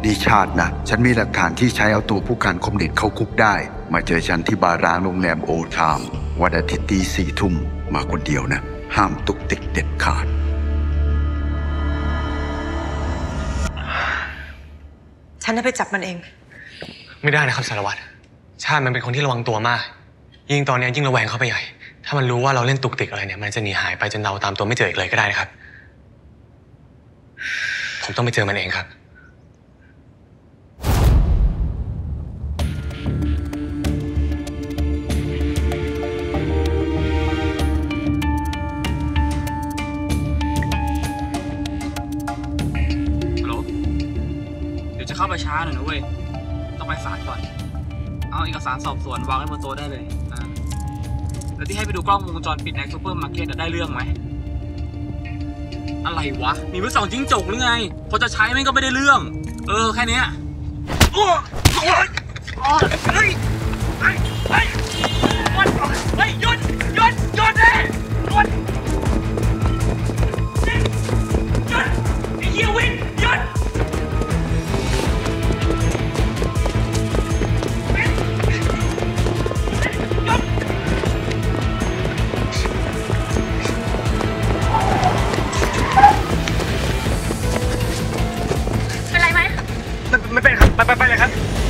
ดีชาตินะฉันมีหลักฐานที่ใช้เอาตัวผู้การคมเด็ดเข้าคุกได้มาเจอฉันที่บาร์ร้างโรงแรมโอทามวันอาทิตย์ตี4 ทุ่มมาคนเดียวนะห้ามตุกติกเด็ดขาดฉันจะไปจับมันเองไม่ได้นะครับสารวัตรชาติมันเป็นคนที่ระวังตัวมากยิ่งตอนนี้ยิ่งระแวงเข้าไปใหญ่ถ้ามันรู้ว่าเราเล่นตุกติกอะไรเนี่ยมันจะหนีหายไปจนเราตามตัวไม่เจออีกเลยก็ได้นะครับผมต้องไปเจอมันเองครับเดี๋ยวจะเข้าไปช้าหน่อยนะเว้ยต้องไปศาลก่อนเอาเอกสารสอบสวนวางไว้บนโต๊ะได้เลยแล้วที่ให้ไปดูกล้องวงจรปิดในซูเปอร์มาร์เก็ตได้เรื่องไหมอะไรวะมีมือสองจิ้งจกหรือไงพอจะใช้มันก็ไม่ได้เรื่องแค่นี้เฮ้ยเฮ้ยหยุดเลยหยุดไอ้เหี้ยวินหยุดไม่เป็นครับไปเลยครับ